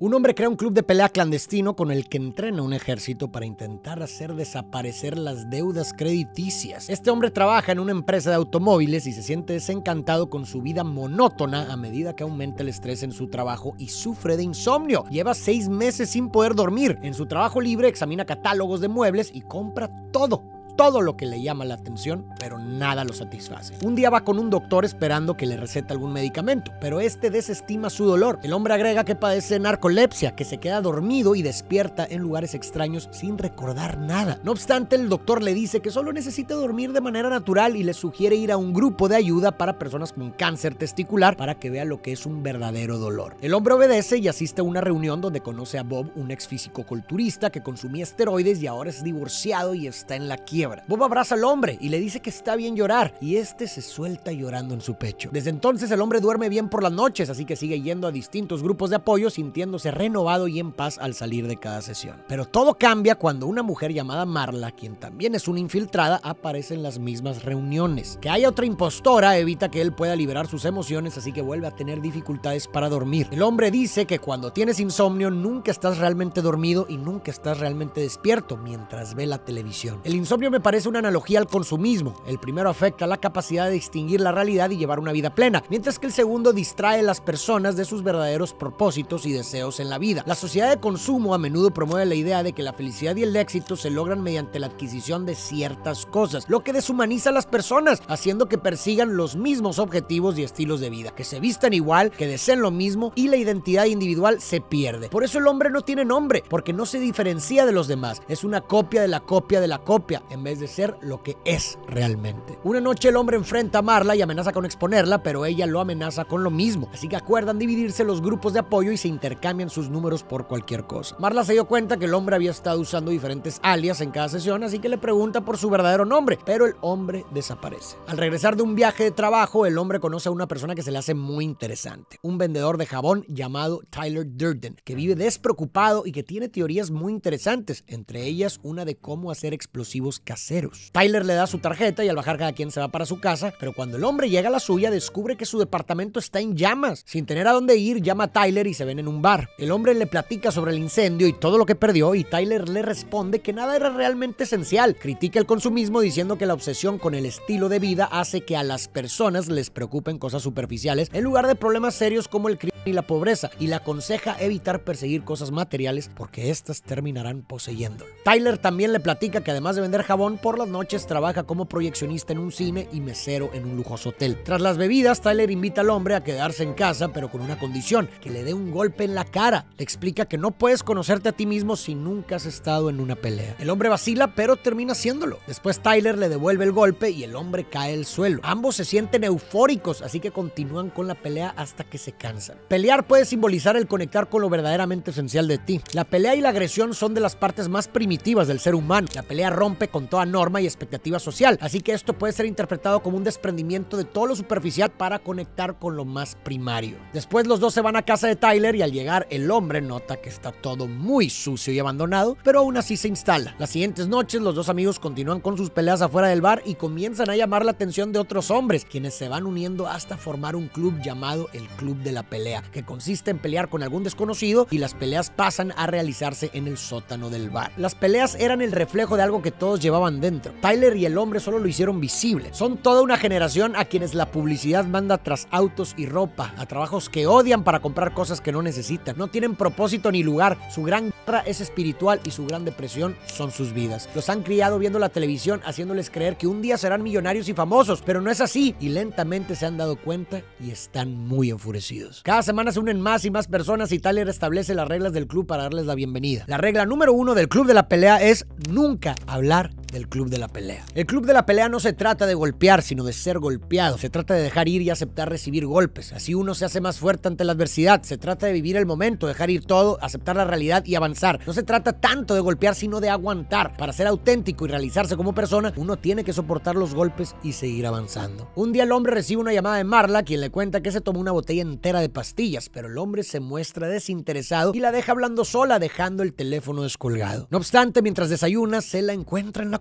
Un hombre crea un club de pelea clandestino con el que entrena un ejército para intentar hacer desaparecer las deudas crediticias. Este hombre trabaja en una empresa de automóviles y se siente desencantado con su vida monótona a medida que aumenta el estrés en su trabajo y sufre de insomnio. Lleva 6 meses sin poder dormir. En su trabajo libre examina catálogos de muebles y compra todo lo que le llama la atención, pero nada lo satisface. Un día va con un doctor esperando que le recete algún medicamento, pero este desestima su dolor. El hombre agrega que padece narcolepsia, que se queda dormido y despierta en lugares extraños sin recordar nada. No obstante, el doctor le dice que solo necesita dormir de manera natural y le sugiere ir a un grupo de ayuda para personas con cáncer testicular para que vea lo que es un verdadero dolor. El hombre obedece y asiste a una reunión donde conoce a Bob, un ex fisicoculturista que consumía esteroides y ahora es divorciado y está en la quiebra. Bob abraza al hombre y le dice que está bien llorar, y este se suelta llorando en su pecho. Desde entonces el hombre duerme bien por las noches, así que sigue yendo a distintos grupos de apoyo, sintiéndose renovado y en paz al salir de cada sesión. Pero todo cambia cuando una mujer llamada Marla, quien también es una infiltrada, aparece en las mismas reuniones. Que haya otra impostora evita que él pueda liberar sus emociones, así que vuelve a tener dificultades para dormir. El hombre dice que cuando tienes insomnio nunca estás realmente dormido y nunca estás realmente despierto mientras ve la televisión. El insomnio me parece una analogía al consumismo. El primero afecta la capacidad de distinguir la realidad y llevar una vida plena, mientras que el segundo distrae a las personas de sus verdaderos propósitos y deseos en la vida. La sociedad de consumo a menudo promueve la idea de que la felicidad y el éxito se logran mediante la adquisición de ciertas cosas, lo que deshumaniza a las personas, haciendo que persigan los mismos objetivos y estilos de vida, que se vistan igual, que deseen lo mismo y la identidad individual se pierde. Por eso el hombre no tiene nombre, porque no se diferencia de los demás. Es una copia de la copia de la copia, en vez de ser lo que es realmente. Una noche el hombre enfrenta a Marla y amenaza con exponerla, pero ella lo amenaza con lo mismo, así que acuerdan dividirse los grupos de apoyo y se intercambian sus números por cualquier cosa. Marla se dio cuenta que el hombre había estado usando diferentes alias en cada sesión, así que le pregunta por su verdadero nombre, pero el hombre desaparece. Al regresar de un viaje de trabajo, el hombre conoce a una persona que se le hace muy interesante, un vendedor de jabón llamado Tyler Durden, que vive despreocupado y que tiene teorías muy interesantes, entre ellas una de cómo hacer explosivos caseros. Tyler le da su tarjeta y al bajar cada quien se va para su casa, pero cuando el hombre llega a la suya descubre que su departamento está en llamas. Sin tener a dónde ir, llama a Tyler y se ven en un bar. El hombre le platica sobre el incendio y todo lo que perdió, y Tyler le responde que nada era realmente esencial. Critica el consumismo diciendo que la obsesión con el estilo de vida hace que a las personas les preocupen cosas superficiales en lugar de problemas serios como el crimen y la pobreza, y le aconseja evitar perseguir cosas materiales porque estas terminarán poseyéndolo. Tyler también le platica que además de vender jabón, por las noches trabaja como proyeccionista en un cine y mesero en un lujoso hotel. Tras las bebidas, Tyler invita al hombre a quedarse en casa, pero con una condición: que le dé un golpe en la cara. Le explica que no puedes conocerte a ti mismo si nunca has estado en una pelea. El hombre vacila, pero termina haciéndolo. Después Tyler le devuelve el golpe y el hombre cae al suelo. Ambos se sienten eufóricos, así que continúan con la pelea hasta que se cansan. Pelear puede simbolizar el conectar con lo verdaderamente esencial de ti. La pelea y la agresión son de las partes más primitivas del ser humano. La pelea rompe con toda norma y expectativa social, así que esto puede ser interpretado como un desprendimiento de todo lo superficial para conectar con lo más primario. Después los dos se van a casa de Tyler y al llegar el hombre nota que está todo muy sucio y abandonado, pero aún así se instala. Las siguientes noches los dos amigos continúan con sus peleas afuera del bar y comienzan a llamar la atención de otros hombres, quienes se van uniendo hasta formar un club llamado el Club de la Pelea, que consiste en pelear con algún desconocido, y las peleas pasan a realizarse en el sótano del bar. Las peleas eran el reflejo de algo que todos llevaban dentro. Tyler y el hombre solo lo hicieron visible. Son toda una generación a quienes la publicidad manda tras autos y ropa, a trabajos que odian para comprar cosas que no necesitan. No tienen propósito ni lugar. Su gran guerra es espiritual y su gran depresión son sus vidas. Los han criado viendo la televisión, haciéndoles creer que un día serán millonarios y famosos, pero no es así, y lentamente se han dado cuenta y están muy enfurecidos. Cada semana se unen más y más personas y Tyler establece las reglas del club para darles la bienvenida. La regla número 1 del Club de la Pelea es nunca hablar del Club de la Pelea. El Club de la Pelea no se trata de golpear, sino de ser golpeado. Se trata de dejar ir y aceptar recibir golpes. Así uno se hace más fuerte ante la adversidad. Se trata de vivir el momento, dejar ir todo, aceptar la realidad y avanzar. No se trata tanto de golpear, sino de aguantar. Para ser auténtico y realizarse como persona, uno tiene que soportar los golpes y seguir avanzando. Un día el hombre recibe una llamada de Marla, quien le cuenta que se tomó una botella entera de pastillas, pero el hombre se muestra desinteresado y la deja hablando sola, dejando el teléfono descolgado. No obstante, mientras desayuna, se la encuentra en la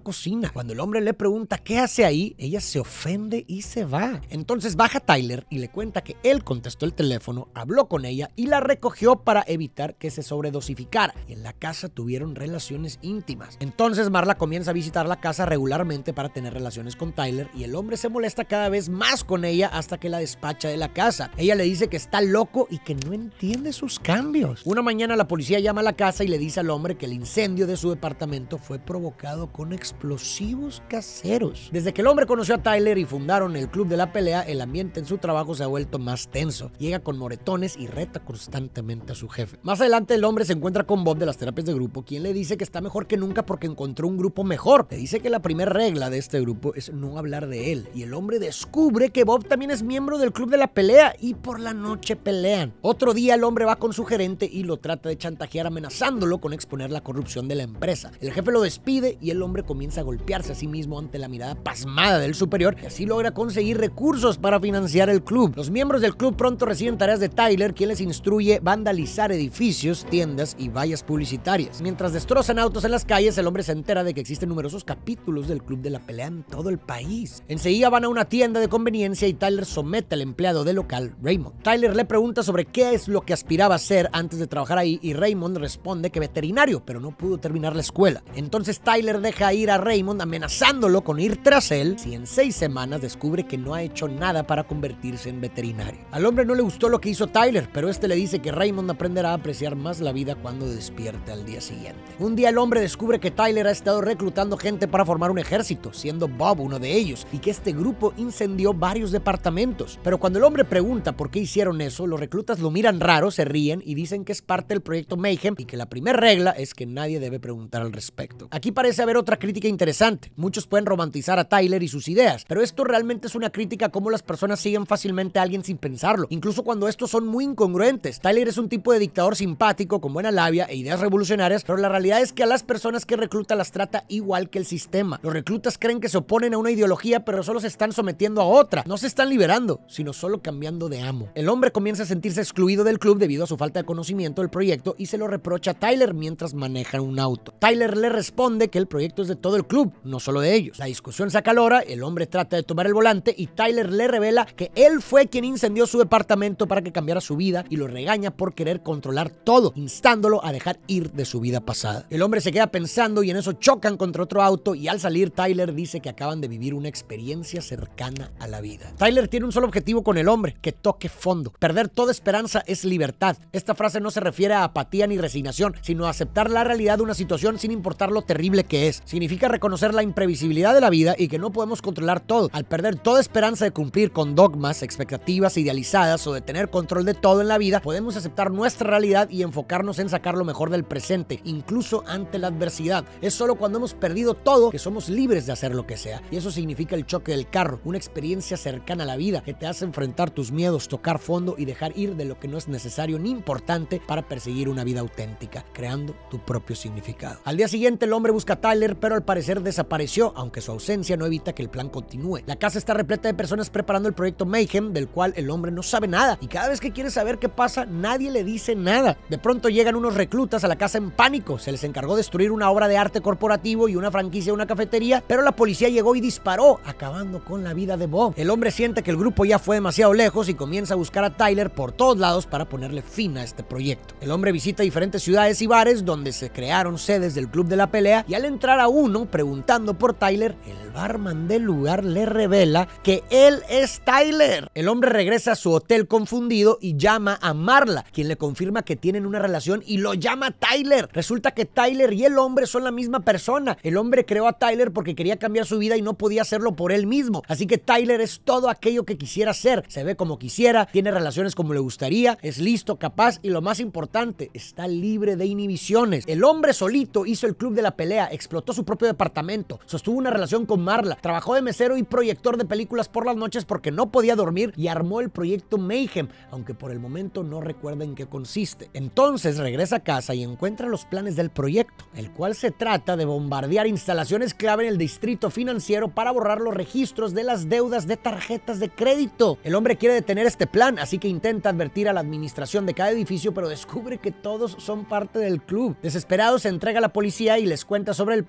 cocina. Cuando el hombre le pregunta qué hace ahí, ella se ofende y se va. Entonces baja Tyler y le cuenta que él contestó el teléfono, habló con ella y la recogió para evitar que se sobredosificara. Y en la casa tuvieron relaciones íntimas. Entonces Marla comienza a visitar la casa regularmente para tener relaciones con Tyler y el hombre se molesta cada vez más con ella hasta que la despacha de la casa. Ella le dice que está loco y que no entiende sus cambios. Una mañana la policía llama a la casa y le dice al hombre que el incendio de su departamento fue provocado con explosivos caseros. Desde que el hombre conoció a Tyler y fundaron el club de la pelea, el ambiente en su trabajo se ha vuelto más tenso. Llega con moretones y reta constantemente a su jefe. Más adelante el hombre se encuentra con Bob de las terapias de grupo, quien le dice que está mejor que nunca porque encontró un grupo mejor. Le dice que la primera regla de este grupo es no hablar de él. Y el hombre descubre que Bob también es miembro del club de la pelea y por la noche pelean. Otro día el hombre va con su gerente y lo trata de chantajear amenazándolo con exponer la corrupción de la empresa. El jefe lo despide y el hombre comienza a golpearse a sí mismo ante la mirada pasmada del superior y así logra conseguir recursos para financiar el club. Los miembros del club pronto reciben tareas de Tyler, quien les instruye vandalizar edificios, tiendas y vallas publicitarias. Mientras destrozan autos en las calles, el hombre se entera de que existen numerosos capítulos del club de la pelea en todo el país. Enseguida van a una tienda de conveniencia y Tyler somete al empleado del local, Raymond. Tyler le pregunta sobre qué es lo que aspiraba a ser antes de trabajar ahí y Raymond responde que veterinario, pero no pudo terminar la escuela. Entonces Tyler deja ir a Raymond amenazándolo con ir tras él si en 6 semanas descubre que no ha hecho nada para convertirse en veterinario. Al hombre no le gustó lo que hizo Tyler, pero este le dice que Raymond aprenderá a apreciar más la vida cuando despierte al día siguiente. Un día el hombre descubre que Tyler ha estado reclutando gente para formar un ejército, siendo Bob uno de ellos, y que este grupo incendió varios departamentos. Pero cuando el hombre pregunta por qué hicieron eso, los reclutas lo miran raro, se ríen y dicen que es parte del proyecto Mayhem y que la primera regla es que nadie debe preguntar al respecto. Aquí parece haber otra crítica interesante. Muchos pueden romantizar a Tyler y sus ideas, pero esto realmente es una crítica a cómo las personas siguen fácilmente a alguien sin pensarlo, incluso cuando estos son muy incongruentes. Tyler es un tipo de dictador simpático, con buena labia e ideas revolucionarias, pero la realidad es que a las personas que recluta las trata igual que el sistema. Los reclutas creen que se oponen a una ideología, pero solo se están sometiendo a otra. No se están liberando, sino solo cambiando de amo. El hombre comienza a sentirse excluido del club debido a su falta de conocimiento del proyecto y se lo reprocha a Tyler mientras maneja un auto. Tyler le responde que el proyecto es de todo el club, no solo de ellos. La discusión se acalora, el hombre trata de tomar el volante y Tyler le revela que él fue quien incendió su departamento para que cambiara su vida y lo regaña por querer controlar todo, instándolo a dejar ir de su vida pasada. El hombre se queda pensando y en eso chocan contra otro auto y al salir Tyler dice que acaban de vivir una experiencia cercana a la vida. Tyler tiene un solo objetivo con el hombre, que toque fondo. Perder toda esperanza es libertad. Esta frase no se refiere a apatía ni resignación, sino a aceptar la realidad de una situación sin importar lo terrible que es. Significa reconocer la imprevisibilidad de la vida y que no podemos controlar todo. Al perder toda esperanza de cumplir con dogmas, expectativas idealizadas o de tener control de todo en la vida, podemos aceptar nuestra realidad y enfocarnos en sacar lo mejor del presente, incluso ante la adversidad. Es solo cuando hemos perdido todo que somos libres de hacer lo que sea. Y eso significa el choque del carro, una experiencia cercana a la vida que te hace enfrentar tus miedos, tocar fondo y dejar ir de lo que no es necesario ni importante para perseguir una vida auténtica, creando tu propio significado. Al día siguiente el hombre busca a Tyler, pero al parecer desapareció, aunque su ausencia no evita que el plan continúe. La casa está repleta de personas preparando el proyecto Mayhem, del cual el hombre no sabe nada, y cada vez que quiere saber qué pasa, nadie le dice nada. De pronto llegan unos reclutas a la casa en pánico. Se les encargó destruir una obra de arte corporativo y una franquicia de una cafetería, pero la policía llegó y disparó, acabando con la vida de Bob. El hombre siente que el grupo ya fue demasiado lejos y comienza a buscar a Tyler por todos lados para ponerle fin a este proyecto. El hombre visita diferentes ciudades y bares donde se crearon sedes del club de la pelea y al entrar a uno preguntando por Tyler, el barman del lugar le revela que él es Tyler. El hombre regresa a su hotel confundido y llama a Marla, quien le confirma que tienen una relación y lo llama Tyler. Resulta que Tyler y el hombre son la misma persona. El hombre creó a Tyler porque quería cambiar su vida y no podía hacerlo por él mismo. Así que Tyler es todo aquello que quisiera ser. Se ve como quisiera, tiene relaciones como le gustaría, es listo, capaz y lo más importante, está libre de inhibiciones. El hombre solito hizo el club de la pelea, explotó su propio departamento, sostuvo una relación con Marla, trabajó de mesero y proyector de películas por las noches porque no podía dormir y armó el proyecto Mayhem, aunque por el momento no recuerda en qué consiste. Entonces regresa a casa y encuentra los planes del proyecto, el cual se trata de bombardear instalaciones clave en el distrito financiero para borrar los registros de las deudas de tarjetas de crédito. El hombre quiere detener este plan, así que intenta advertir a la administración de cada edificio, pero descubre que todos son parte del club. Desesperado se entrega a la policía y les cuenta sobre el plan, pero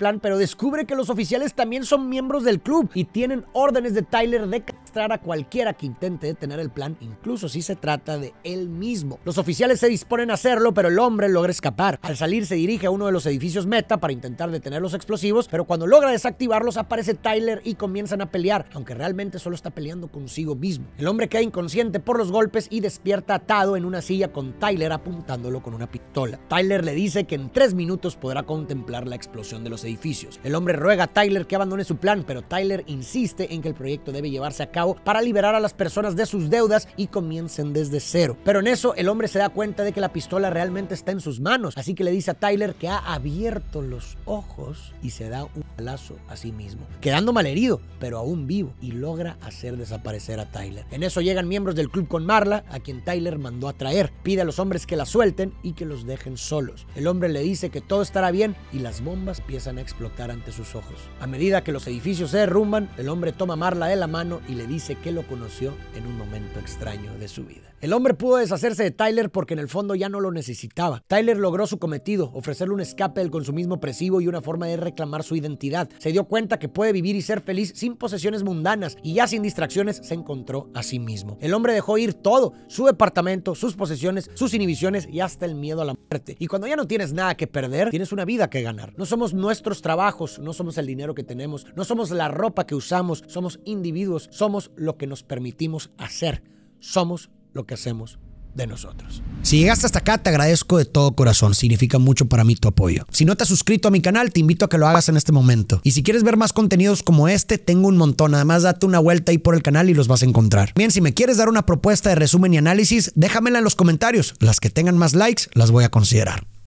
descubre que los oficiales también son miembros del club y tienen órdenes de Tyler de castrar a cualquiera que intente detener el plan, incluso si se trata de él mismo. Los oficiales se disponen a hacerlo, pero el hombre logra escapar. Al salir se dirige a uno de los edificios Meta para intentar detener los explosivos, pero cuando logra desactivarlos aparece Tyler y comienzan a pelear, aunque realmente solo está peleando consigo mismo. El hombre queda inconsciente por los golpes y despierta atado en una silla con Tyler apuntándolo con una pistola. Tyler le dice que en 3 minutos podrá contemplar la explosión de los edificios. El hombre ruega a Tyler que abandone su plan, pero Tyler insiste en que el proyecto debe llevarse a cabo para liberar a las personas de sus deudas y comiencen desde cero. Pero en eso el hombre se da cuenta de que la pistola realmente está en sus manos, así que le dice a Tyler que ha abierto los ojos y se da un balazo a sí mismo, quedando malherido, pero aún vivo, y logra hacer desaparecer a Tyler. En eso llegan miembros del club con Marla, a quien Tyler mandó a traer. Pide a los hombres que la suelten y que los dejen solos. El hombre le dice que todo estará bien y las bombas empiezan a explotar ante sus ojos. A medida que los edificios se derrumban, el hombre toma a Marla de la mano y le dice que lo conoció en un momento extraño de su vida. El hombre pudo deshacerse de Tyler porque en el fondo ya no lo necesitaba. Tyler logró su cometido, ofrecerle un escape del consumismo opresivo y una forma de reclamar su identidad. Se dio cuenta que puede vivir y ser feliz sin posesiones mundanas y ya sin distracciones se encontró a sí mismo. El hombre dejó ir todo, su departamento, sus posesiones, sus inhibiciones y hasta el miedo a la muerte. Y cuando ya no tienes nada que perder, tienes una vida que ganar. No somos nuestros trabajos, no somos el dinero que tenemos, no somos la ropa que usamos, somos individuos, somos lo que nos permitimos hacer, somos lo que hacemos de nosotros. Si llegaste hasta acá, te agradezco de todo corazón. Significa mucho para mí tu apoyo. Si no te has suscrito a mi canal, te invito a que lo hagas en este momento. Y si quieres ver más contenidos como este, tengo un montón. Además, date una vuelta ahí por el canal y los vas a encontrar. Bien, si me quieres dar una propuesta de resumen y análisis, déjamela en los comentarios. Las que tengan más likes, las voy a considerar.